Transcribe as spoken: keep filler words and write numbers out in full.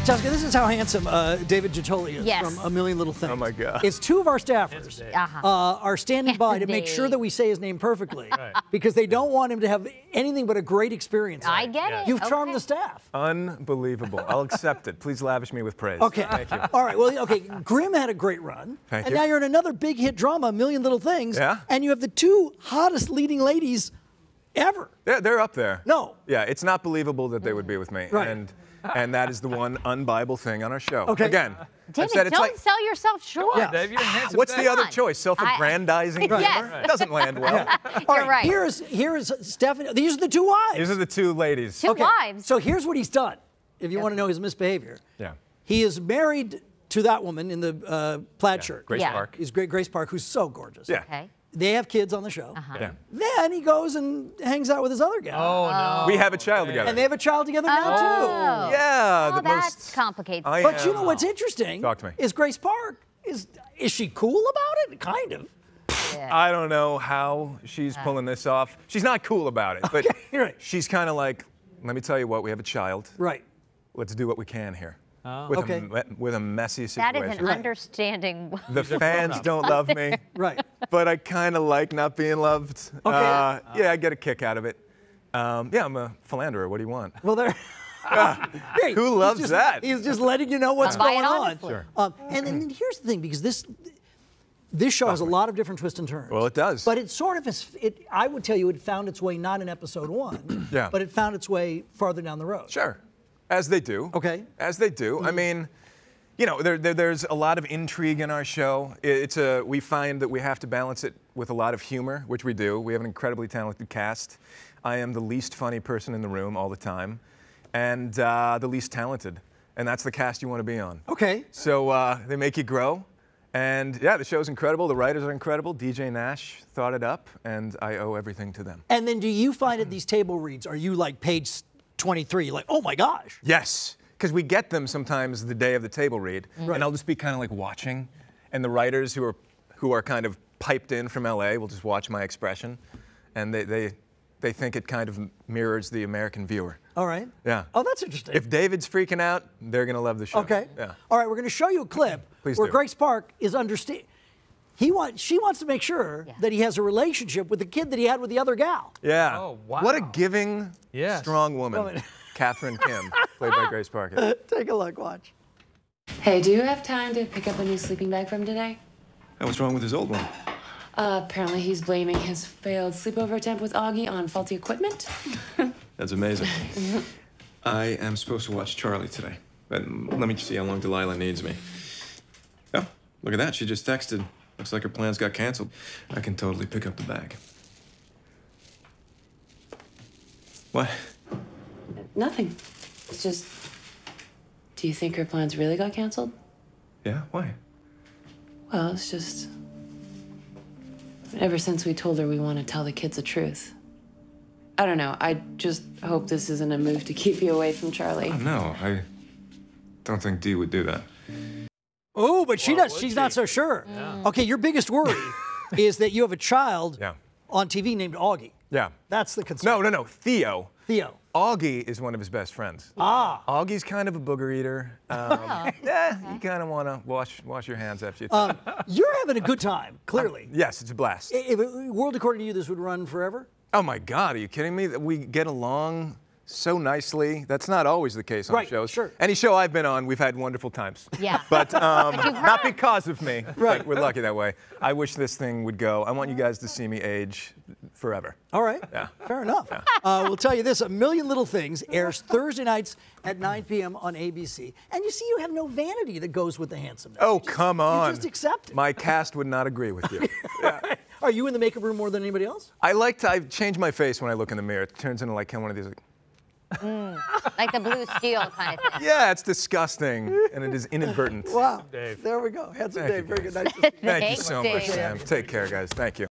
Jessica, this is how handsome uh, David Giuntoli is Yes. from A Million Little Things. Oh my God. It's two of our staffers Uh-huh. uh, are standing by to make sure that we say his name perfectly Right. because they don't want him to have anything but a great experience. I get Yeah. it. You've Okay. charmed the staff. Unbelievable. I'll accept it. Please lavish me with praise. Okay. Thank you. All right. Well, okay. Grimm had a great run. Thank and you. now you're in another big hit drama, A Million Little Things. Yeah. And you have the two hottest leading ladies ever. They're, they're up there. No. Yeah, it's not believable that they would be with me. Right. And and that is the one un-Bible thing on our show. Okay. Again, Damn I've said it, it's don't like, sell yourself short. Yeah. Dave, you're a handsome what's guy. the other on. choice? Self-aggrandizing humor? Yes. It doesn't land well. All You're right. Here's here's Stephanie. These are the two wives. These are the two ladies. Two wives. So here's what he's done. If you want to know his misbehavior. Yeah. He is married to that woman in the uh, plaid shirt. Grace Yeah. Park. He's great, Grace Park, who's so gorgeous. Yeah. Okay. They have kids on the show. Uh-huh. Yeah. Then he goes and hangs out with his other guy. Oh, no. We have a child together. And they have a child together now Oh. yeah. Oh, the that most. complicates I it. too. But you am- know what's interesting? Talk to me. Is Grace Park is is she cool about it? Kind of. I don't know how she's pulling this off. She's not cool about it, but Okay, you're right. she's kind of like, let me tell you what, we have a child. Right. Let's do what we can here. Oh. With, Okay. a, me- with a messy That situation. is an understanding. The fans don't love me, Right. but I kind of like not being loved. Okay. Uh, yeah, I get a kick out of it. Um, yeah, I'm a philanderer. What do you want? Well, there. Hey, Who he's loves just- that? He's just letting you know what's I'll buy it going on. honestly. Sure. Um, and then here's the thing, because this this show has a lot of different twists and turns. Well, it does. But it sort of is. It, I would tell you, it found its way not in episode one. Yeah. But it found its way farther down the road. Sure, as they do. Okay. As they do. I mean, you know, there, there, there's a lot of intrigue in our show. It- It's a, we find that we have to balance it with a lot of humor, which we do. We have an incredibly talented cast. I am the least funny person in the room all the time, and uh, the least talented. And that's the cast you want to be on. Okay. So uh, they make you grow. And yeah, the show's incredible. The writers are incredible. D J Nash thought it up, and I owe everything to them. And then do you find at these table reads, are you like page twenty-three, like, oh my gosh? Yes, because we get them sometimes the day of the table read, Right. and I'll just be kind of like watching, and the writers who are who are kind of piped in from L A will just watch my expression, and they they they think it kind of mirrors the American viewer. All right. Yeah. Oh, that's interesting. If David's freaking out, they're gonna love the show. Okay. Yeah. All right, we're going to show you a clip Please where do. Grace Park is understand. He wants. She wants to make sure Yeah. that he has a relationship with the kid that he had with the other gal. Yeah. Oh, wow. What a giving, Yes. strong woman. Woman. Catherine Kim, played by Grace Parker. Take a look. Watch. Hey, do you have time to pick up a new sleeping bag from today? Hey, what's wrong with his old one? Uh, apparently he's blaming his failed sleepover attempt with Augie on faulty equipment. That's amazing. I am supposed to watch Charlie today, but let me see how long Delilah needs me. Oh, look at that. She just texted. Looks like her plans got canceled. I can totally pick up the bag. What? Nothing. It's just, do you think her plans really got canceled? Yeah, why? Well, it's just, ever since we told her we want to tell the kids the truth. I don't know. I just hope this isn't a move to keep you away from Charlie. No, I don't think Dee would do that. Oh, but she Well, does. would She's she? not so sure. Okay, your biggest worry is that you have a child Yeah. on T V named Augie. Yeah. That's the concern. No, no, no. Theo. Theo. Augie is one of his best friends. Ah. Augie's kind of a booger eater. Um, yeah, you kind of want to wash wash your hands after you. Um, you're having a good time, clearly. yes, it's a blast. If it, world according to you, this would run forever? Oh my God, are you kidding me? We get along so nicely. That's not always the case on Right, shows. sure. Any show I've been on, we've had wonderful times. Yeah. But um, you've not heard- because of me. Right. But we're lucky that way. I wish this thing would go. I want you guys to see me age forever. All right. Yeah. Fair enough. Uh, we'll tell you this, A Million Little Things airs Thursday nights at nine p m on A B C. And you see, you have no vanity that goes with the handsomeness. Oh, You just- come on. You just accept it. My cast would not agree with you. Yeah. Are you in the makeup room more than anybody else? I like to I change my face when I look in the mirror. It turns into like kind of one of these. Like, Like the blue steel kind of thing. yeah, it's disgusting, and it is inadvertent. Wow. Dave. There we go. Handsome Thank Dave. you, Very good. guys. Nice to see you. Thank you Thanks, so much, Dave. Sam. Take care, guys. Thank you.